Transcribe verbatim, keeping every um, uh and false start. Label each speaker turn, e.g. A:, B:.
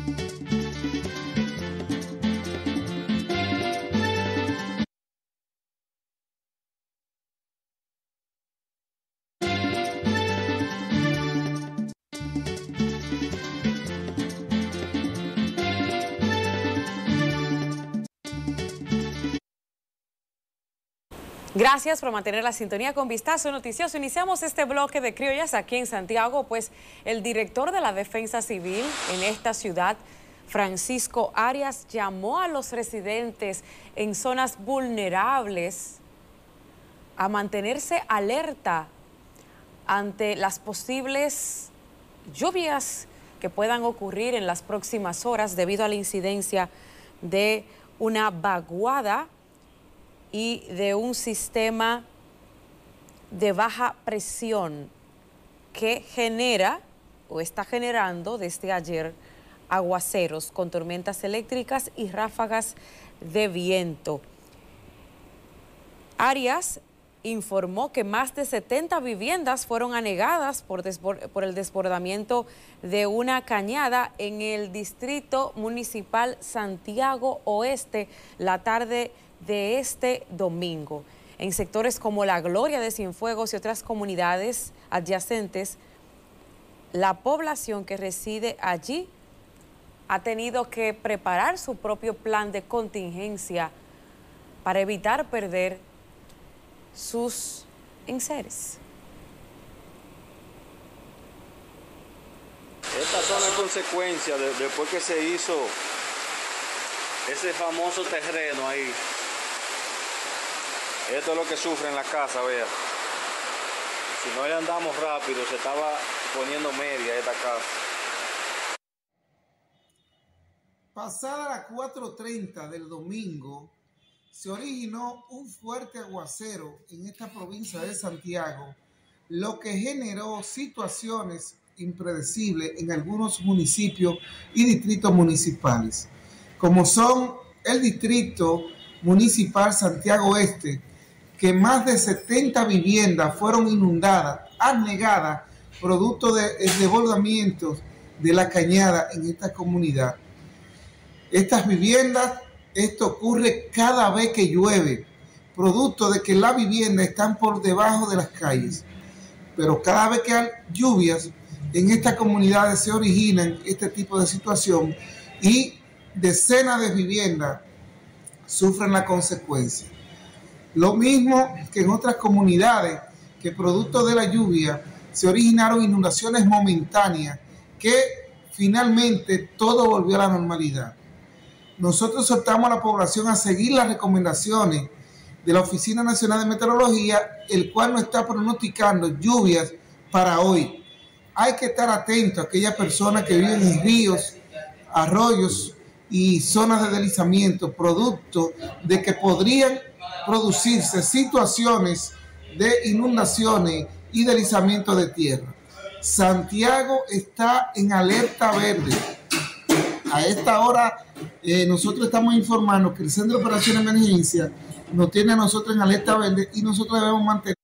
A: Gracias por mantener la sintonía con Vistazo Noticioso. Iniciamos este bloque de criollas aquí en Santiago, pues el director de la Defensa Civil en esta ciudad, Francisco Arias, llamó a los residentes en zonas vulnerables a mantenerse alerta ante las posibles lluvias que puedan ocurrir en las próximas horas debido a la incidencia de una vaguada y de un sistema de baja presión que genera o está generando desde ayer aguaceros con tormentas eléctricas y ráfagas de viento. Arias informó que más de setenta viviendas fueron anegadas por, por el desbordamiento de una cañada en el distrito municipal Santiago Oeste la tarde de este domingo. En sectores como La Gloria de Cienfuegos y otras comunidades adyacentes, la población que reside allí ha tenido que preparar su propio plan de contingencia para evitar perder sus enseres.
B: Estas son las consecuencias de, después que se hizo ese famoso terreno ahí. Esto es lo que sufre en la casa, vea. Si no le andamos rápido, se estaba poniendo media esta casa.
C: Pasada las cuatro treinta del domingo, se originó un fuerte aguacero en esta provincia de Santiago, lo que generó situaciones impredecibles en algunos municipios y distritos municipales, como son el distrito municipal Santiago Este, que más de setenta viviendas fueron inundadas, anegadas, producto de desbordamientos de la cañada en esta comunidad. Estas viviendas, esto ocurre cada vez que llueve, producto de que las viviendas están por debajo de las calles. Pero cada vez que hay lluvias, en estas comunidades se originan este tipo de situación y decenas de viviendas sufren la consecuencia. Lo mismo que en otras comunidades que producto de la lluvia se originaron inundaciones momentáneas que finalmente todo volvió a la normalidad. Nosotros exhortamos a la población a seguir las recomendaciones de la Oficina Nacional de Meteorología, el cual nos está pronosticando lluvias para hoy. Hay que estar atentos a aquellas personas que viven en ríos, arroyos y zonas de deslizamiento, producto de que podrían producirse situaciones de inundaciones y deslizamiento de tierra. Santiago está en alerta verde. A esta hora eh, nosotros estamos informando que el Centro de Operaciones de Emergencia nos tiene a nosotros en alerta verde y nosotros debemos mantener